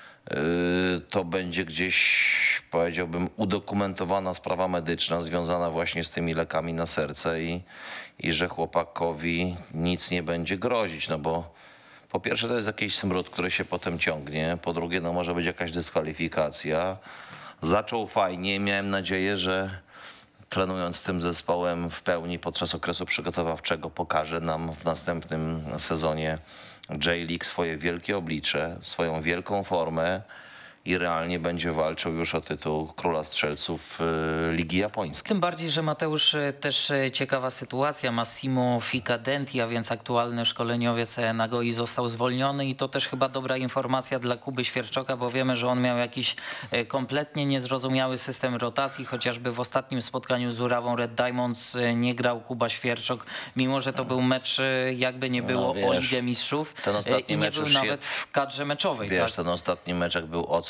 to będzie gdzieś, powiedziałbym, udokumentowana sprawa medyczna związana właśnie z tymi lekami na serce i że chłopakowi nic nie będzie grozić, no bo po pierwsze to jest jakiś smród, który się potem ciągnie, po drugie no może być jakaś dyskwalifikacja. Zaczął fajnie, miałem nadzieję, że trenując z tym zespołem w pełni podczas okresu przygotowawczego pokaże nam w następnym sezonie J-League swoje wielkie oblicze, swoją wielką formę i realnie będzie walczył już o tytuł Króla Strzelców Ligi Japońskiej. Tym bardziej, że Mateusz, też ciekawa sytuacja. Massimo Ficadenti, a więc aktualny szkoleniowiec Nagoi, został zwolniony i to też chyba dobra informacja dla Kuby Świerczoka, bo wiemy, że on miał jakiś kompletnie niezrozumiały system rotacji, chociażby w ostatnim spotkaniu z Urawą Red Diamonds nie grał Kuba Świerczok, mimo że to był mecz, jakby nie było, No, wiesz, o Ligę Mistrzów ten ostatni i nie mecz był już nawet w kadrze meczowej. Wiesz, Tak? ten ostatni meczek był o coś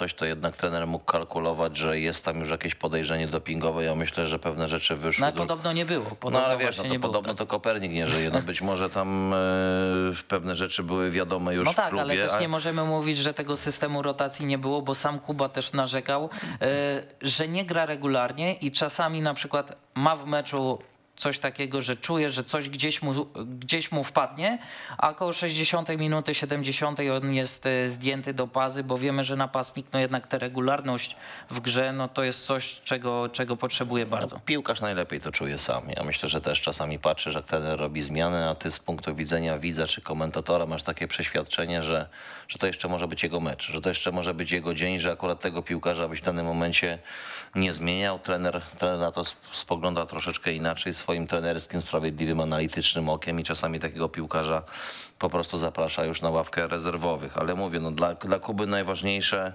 coś, to jednak trener mógł kalkulować, że jest tam już jakieś podejrzenie dopingowe. Ja myślę, że pewne rzeczy wyszły. No ale podobno nie było. Podobno No ale wiesz, właśnie to nie było, podobno tak. to Kopernik nie żyje. No być może tam pewne rzeczy były wiadome już No w tak, klubie. ale też nie możemy mówić, że tego systemu rotacji nie było, bo sam Kuba też narzekał, że nie gra regularnie i czasami na przykład ma w meczu coś takiego, że czuje, że coś gdzieś mu wpadnie, a około 60 minuty, 70 on jest zdjęty do bazy, bo wiemy, że napastnik, no jednak ta regularność w grze, no to jest coś, czego potrzebuje bardzo. Piłkarz najlepiej to czuje sam. Ja myślę, że też czasami patrzysz, jak trener robi zmiany, a ty z punktu widzenia widza czy komentatora masz takie przeświadczenie, że to jeszcze może być jego mecz, że to jeszcze może być jego dzień, że akurat tego piłkarza byś w danym momencie nie zmieniał. Trener na to spogląda troszeczkę inaczej, swoim trenerskim, sprawiedliwym, analitycznym okiem i czasami takiego piłkarza po prostu zaprasza już na ławkę rezerwowych. Ale mówię, no dla Kuby najważniejsze,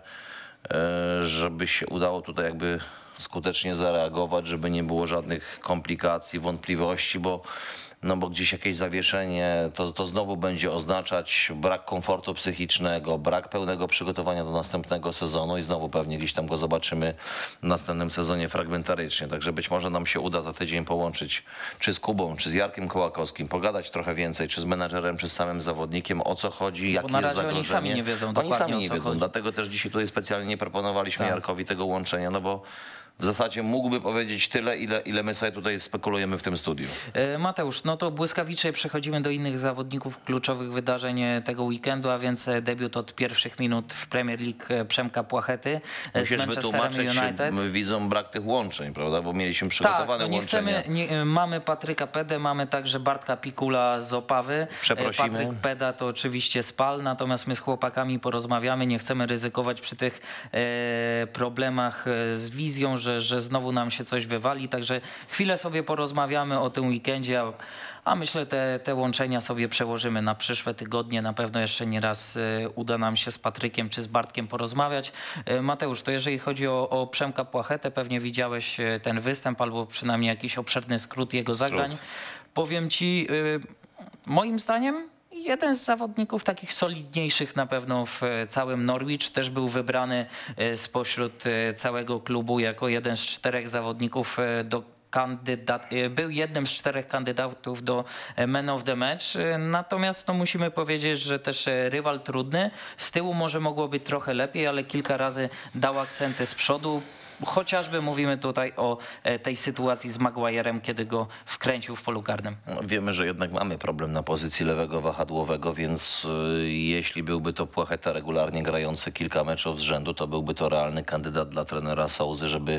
żeby się udało tutaj jakby skutecznie zareagować, żeby nie było żadnych komplikacji, wątpliwości, bo gdzieś jakieś zawieszenie to znowu będzie oznaczać brak komfortu psychicznego, brak pełnego przygotowania do następnego sezonu i znowu pewnie gdzieś tam go zobaczymy w następnym sezonie fragmentarycznie. Także być może nam się uda za tydzień połączyć czy z Kubą, czy z Jarkiem Kołakowskim, pogadać trochę więcej, czy z menadżerem, czy z samym zawodnikiem, o co chodzi, jakie na jest razie zagrożenie. oni sami nie wiedzą Oni dokładnie, sami o nie co wiedzą, chodzi. dlatego też dzisiaj tutaj specjalnie nie proponowaliśmy Tak. Jarkowi tego łączenia, no bo w zasadzie mógłby powiedzieć tyle, ile my sobie tutaj spekulujemy w tym studiu. Mateusz, no to błyskawicznie przechodzimy do innych zawodników kluczowych wydarzeń tego weekendu, a więc debiut od pierwszych minut w Premier League Przemka Płachety z Musisz Manchesterem wytłumaczyć, United. my widzą brak tych łączeń, prawda? Bo mieliśmy Tak, przygotowane no nie łączenia. chcemy, mamy Patryka Pedę, mamy także Bartka Pikula z Opawy. Przeprosimy. Patryk Peda to oczywiście Spal, natomiast my z chłopakami porozmawiamy, nie chcemy ryzykować przy tych problemach z wizją, że znowu nam się coś wywali, także chwilę sobie porozmawiamy o tym weekendzie, a myślę te łączenia sobie przełożymy na przyszłe tygodnie. Na pewno jeszcze nie raz uda nam się z Patrykiem czy z Bartkiem porozmawiać. Mateusz, to jeżeli chodzi o Przemka Płachetę, pewnie widziałeś ten występ albo przynajmniej jakiś obszerny skrót jego zagrań. Powiem ci, moim zdaniem jeden z zawodników takich solidniejszych na pewno w całym Norwich. Też był wybrany spośród całego klubu jako jeden z 4 zawodników był jednym z 4 kandydatów do Man of the Match. Natomiast musimy powiedzieć, że też rywal trudny. Z tyłu może mogło być trochę lepiej, ale kilka razy dał akcenty z przodu. Chociażby mówimy tutaj o tej sytuacji z Maguirem, kiedy go wkręcił w polu karnym. Wiemy, że jednak mamy problem na pozycji lewego wahadłowego, więc jeśli byłby to Płacheta regularnie grający kilka meczów z rzędu, to byłby to realny kandydat dla trenera Sousy, żeby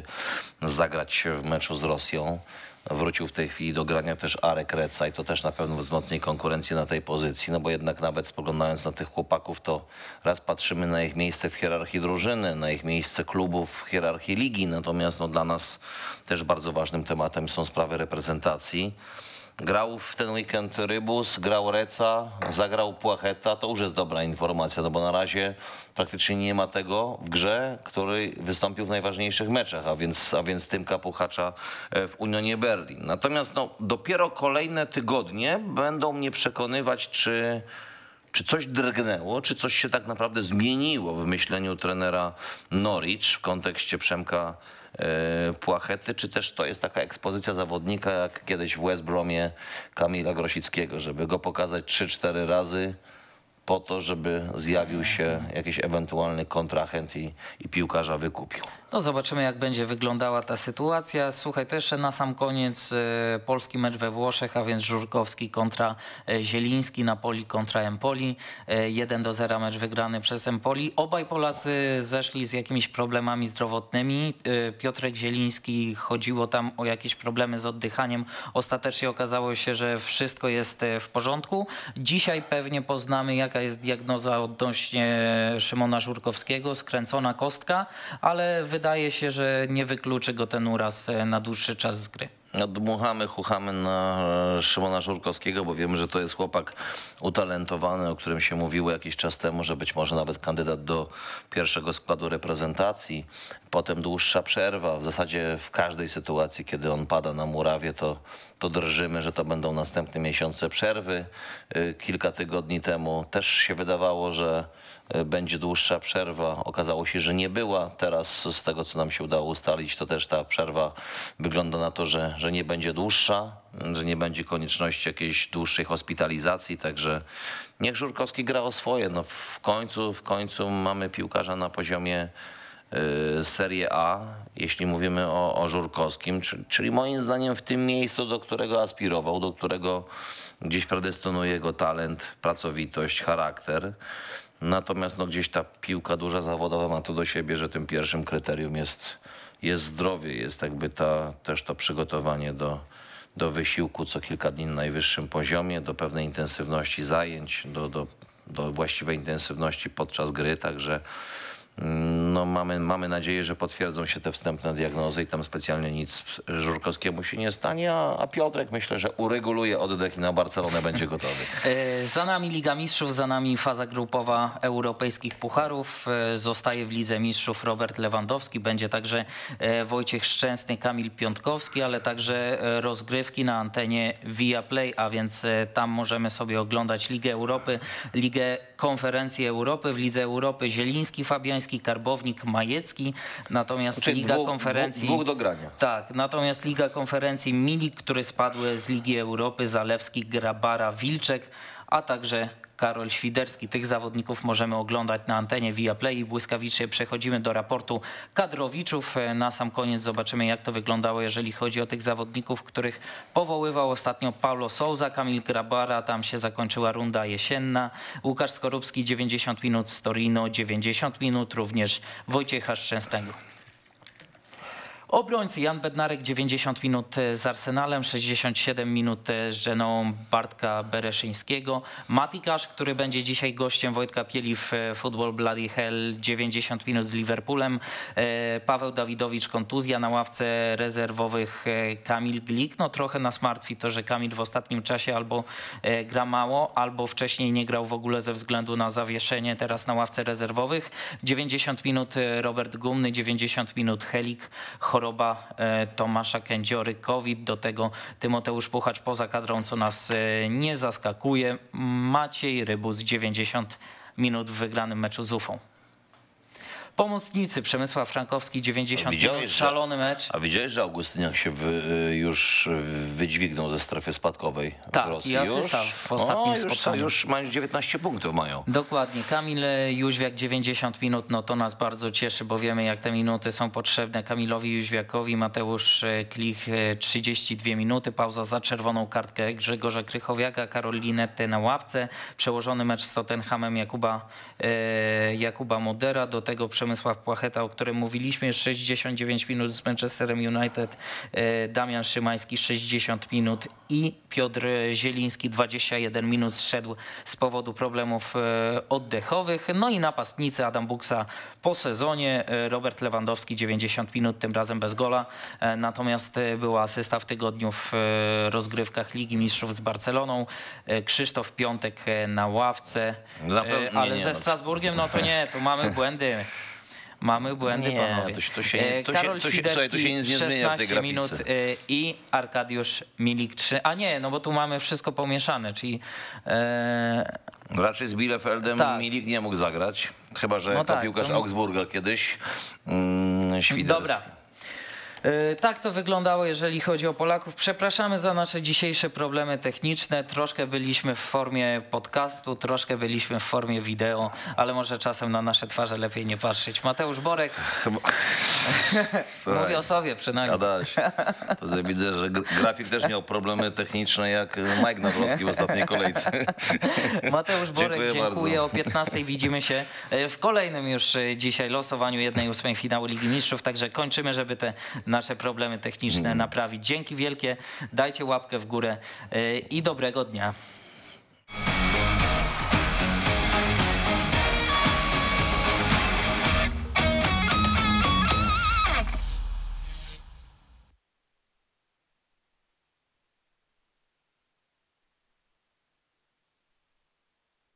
zagrać w meczu z Rosją. Wrócił w tej chwili do grania też Arek Reca i to też na pewno wzmocni konkurencję na tej pozycji, no bo jednak nawet spoglądając na tych chłopaków, to raz patrzymy na ich miejsce w hierarchii drużyny, na ich miejsce klubów w hierarchii ligi, natomiast dla nas też bardzo ważnym tematem są sprawy reprezentacji. Grał w ten weekend Rybus, grał Reca, zagrał Płacheta, to już jest dobra informacja, no bo na razie praktycznie nie ma tego w grze, który wystąpił w najważniejszych meczach, a więc Tymka Puchacza w Unionie Berlin. Natomiast dopiero kolejne tygodnie będą mnie przekonywać, czy coś drgnęło, czy coś się tak naprawdę zmieniło w myśleniu trenera Norwich w kontekście Przemka Płachety, czy też to jest taka ekspozycja zawodnika jak kiedyś w West Bromie Kamila Grosickiego, żeby go pokazać 3-4 razy po to, żeby zjawił się jakiś ewentualny kontrahent i piłkarza wykupił. No zobaczymy, jak będzie wyglądała ta sytuacja. Słuchaj, to jeszcze na sam koniec polski mecz we Włoszech, a więc Żurkowski kontra Zieliński, Napoli kontra Empoli. 1-0 mecz wygrany przez Empoli. Obaj Polacy zeszli z jakimiś problemami zdrowotnymi. Piotrek Zieliński, chodziło tam o jakieś problemy z oddychaniem. Ostatecznie okazało się, że wszystko jest w porządku. Dzisiaj pewnie poznamy, jaka jest diagnoza odnośnie Szymona Żurkowskiego. Skręcona kostka, ale wydaje się, że nie wykluczy go ten uraz na dłuższy czas z gry. dmuchamy, chuchamy na Szymona Żurkowskiego, bo wiemy, że to jest chłopak utalentowany, o którym się mówiło jakiś czas temu, że być może nawet kandydat do pierwszego składu reprezentacji. Potem dłuższa przerwa. W zasadzie w każdej sytuacji, kiedy on pada na murawie, to drżymy, że to będą następne miesiące przerwy. Kilka tygodni temu też się wydawało, że będzie dłuższa przerwa. Okazało się, że nie była. Teraz z tego, co nam się udało ustalić, to też ta przerwa wygląda na to, że nie będzie dłuższa, że nie będzie konieczności jakiejś dłuższej hospitalizacji. Także niech Żurkowski gra o swoje. No w końcu mamy piłkarza na poziomie Serie A, jeśli mówimy o Żurkowskim, czyli moim zdaniem w tym miejscu, do którego aspirował, do którego gdzieś predestynuje go talent, pracowitość, charakter. Natomiast no, gdzieś ta piłka duża zawodowa ma to do siebie, że tym pierwszym kryterium jest zdrowie, jest jakby też to przygotowanie do wysiłku co kilka dni na najwyższym poziomie, do pewnej intensywności zajęć, do właściwej intensywności podczas gry, także no mamy nadzieję, że potwierdzą się te wstępne diagnozy i tam specjalnie nic Żurkowskiemu się nie stanie, a Piotrek myślę, że ureguluje oddech i na Barcelonę będzie gotowy. Za nami Liga Mistrzów, za nami faza grupowa europejskich pucharów. Zostaje w Lidze Mistrzów Robert Lewandowski, będzie także Wojciech Szczęsny, Kamil Piątkowski, ale także rozgrywki na antenie Viaplay, a więc tam możemy sobie oglądać Ligę Europy, Ligę Konferencji Europy, w Lidze Europy Zieliński, Fabiański, Karbownik, Majecki, natomiast Czyli Liga Konferencji... Dwóch do grania. Tak, natomiast Liga Konferencji Milik, który spadł z Ligi Europy, Zalewski, Grabara, Wilczek, a także Karol Świderski. Tych zawodników możemy oglądać na antenie Viaplay i błyskawicznie przechodzimy do raportu kadrowiczów. Na sam koniec zobaczymy, jak to wyglądało, jeżeli chodzi o tych zawodników, których powoływał ostatnio Paulo Sousa, Kamil Grabara, tam się zakończyła runda jesienna. Łukasz Skorupski 90 minut z Torino, 90 minut również Wojciecha Szczęsnego. Obrońcy Jan Bednarek 90 minut z Arsenalem, 67 minut z Genoą Bartka Bereszyńskiego. Matikasz, który będzie dzisiaj gościem Wojtka Pieli w Football Bloody Hell, 90 minut z Liverpoolem. Paweł Dawidowicz kontuzja, na ławce rezerwowych Kamil Glik. No trochę nas martwi to, że Kamil w ostatnim czasie albo gra mało, albo wcześniej nie grał w ogóle ze względu na zawieszenie, teraz na ławce rezerwowych. 90 minut Robert Gumny, 90 minut Helik, choroba Tomasza Kędziory, COVID, do tego Tymoteusz Puchacz poza kadrą, co nas nie zaskakuje. Maciej Rybus 90 minut w wygranym meczu z Ufą. Pomocnicy Przemysław Frankowski 90 minut, szalony mecz. A widziałeś, że Augustyniak się już wydźwignął ze strefy spadkowej tak, w Rosji? I asysta w ostatnim spotkaniu. Już mają 19 punktów mają. Dokładnie. Kamil Jóźwiak 90 minut, no to nas bardzo cieszy, bo wiemy, jak te minuty są potrzebne Kamilowi Jóźwiakowi. Mateusz Klich 32 minuty, pauza za czerwoną kartkę Grzegorza Krychowiaka, Karol Linetty na ławce, przełożony mecz z Tottenhamem Jakuba Modera, do tego Przemysław Płacheta, o którym mówiliśmy, 69 minut z Manchesterem United, Damian Szymański 60 minut i Piotr Zieliński 21 minut zszedł z powodu problemów oddechowych. No i napastnicy Adam Buksa po sezonie, Robert Lewandowski 90 minut, tym razem bez gola, natomiast była asysta w tygodniu w rozgrywkach Ligi Mistrzów z Barceloną. Krzysztof Piątek na ławce, ale ze Strasburgiem no to nie, tu mamy błędy. Mamy błędy, panowie. Karol Świderski 16 minut i Arkadiusz Milik 3. A nie, no bo tu mamy wszystko pomieszane, czyli... Raczej z Bielefeldem tak. Milik nie mógł zagrać, chyba że jako piłkarz Augsburga kiedyś. Świderski. Dobra. Tak to wyglądało, jeżeli chodzi o Polaków. Przepraszamy za nasze dzisiejsze problemy techniczne. Troszkę byliśmy w formie podcastu, troszkę byliśmy w formie wideo, ale może czasem na nasze twarze lepiej nie patrzeć. Mateusz Borek. Mówię o sobie przynajmniej. Adaś, to widzę, że grafik też miał problemy techniczne jak Mike Nawrocki w ostatniej kolejce. Mateusz Borek, dziękuję. O 15 widzimy się w kolejnym już dzisiaj losowaniu 1/8 finału Ligi Mistrzów. Także kończymy, żeby te nasze problemy techniczne naprawić. Dzięki wielkie, dajcie łapkę w górę i dobrego dnia.